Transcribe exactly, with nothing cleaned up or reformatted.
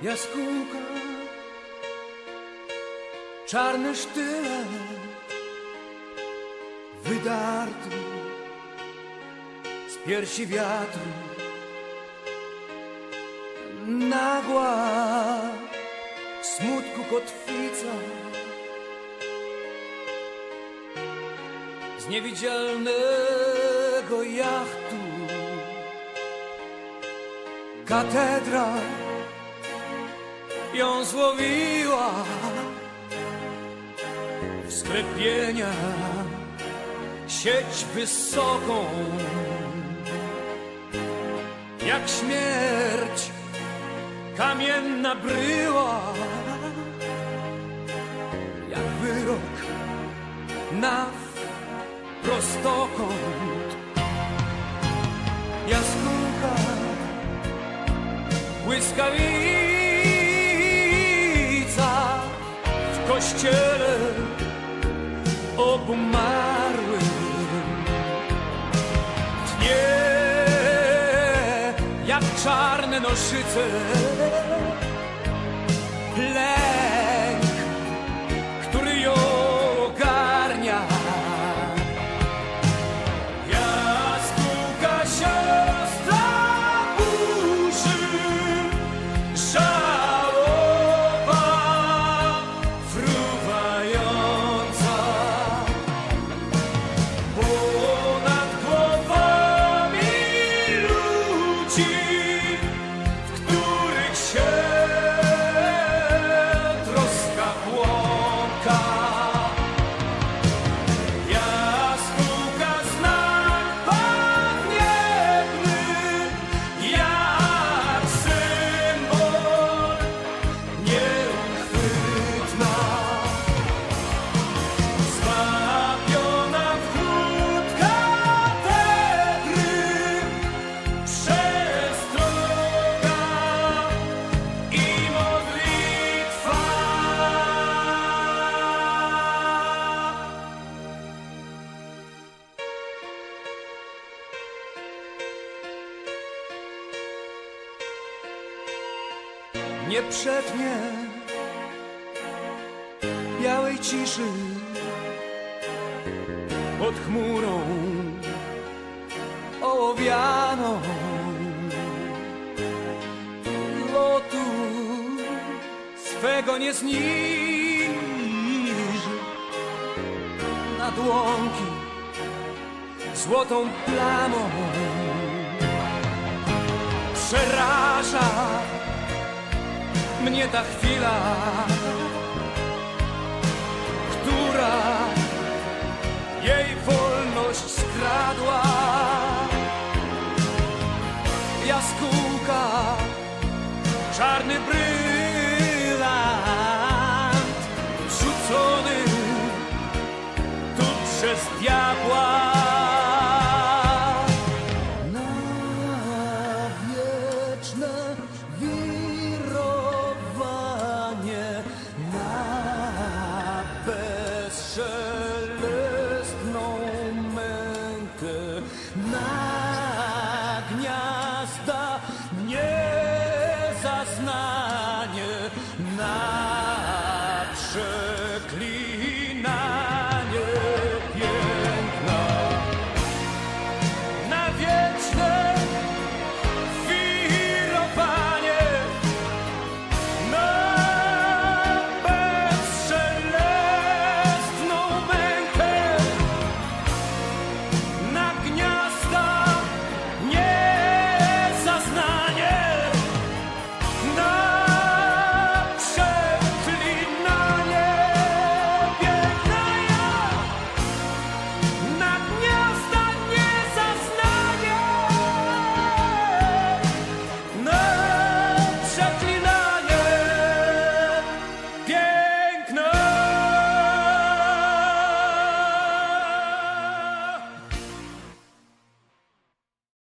Jaskółka, czarny sztylet wydarty z piersi wiatru, nagła smutku kotwica z niewidzialnego jachtu. Katedra ją złowiła w sklepienia sieć wysoką, jak śmierć kamienna bryła, jak wyrok na prostokąt. Jaskółka, błyskawica w kościele obumarłym tnie jak czarne noszyce. Lęk, który ją ogarnia. Jaskółka, siostra burzy, żałoba fruwająca ponad głowami ludzi, w których się troska błąka. Jaskółka, znak podniebny, jak symbol nieuchwytna, zwabiona w chłód katedry, przestroga i modlitwa. Nie przetnie białej ciszy pod chmurą ołowianą lotu swego nie zniży nad łąki złotą plamą. Przeraża mnie ta chwila, która jej wolność skradła. Jaskółka, czarny brylant rzucony tu przez diabła. Na wieczne wirowanie, na bezszelestną mękę, na gniazda niezaznanie, na prze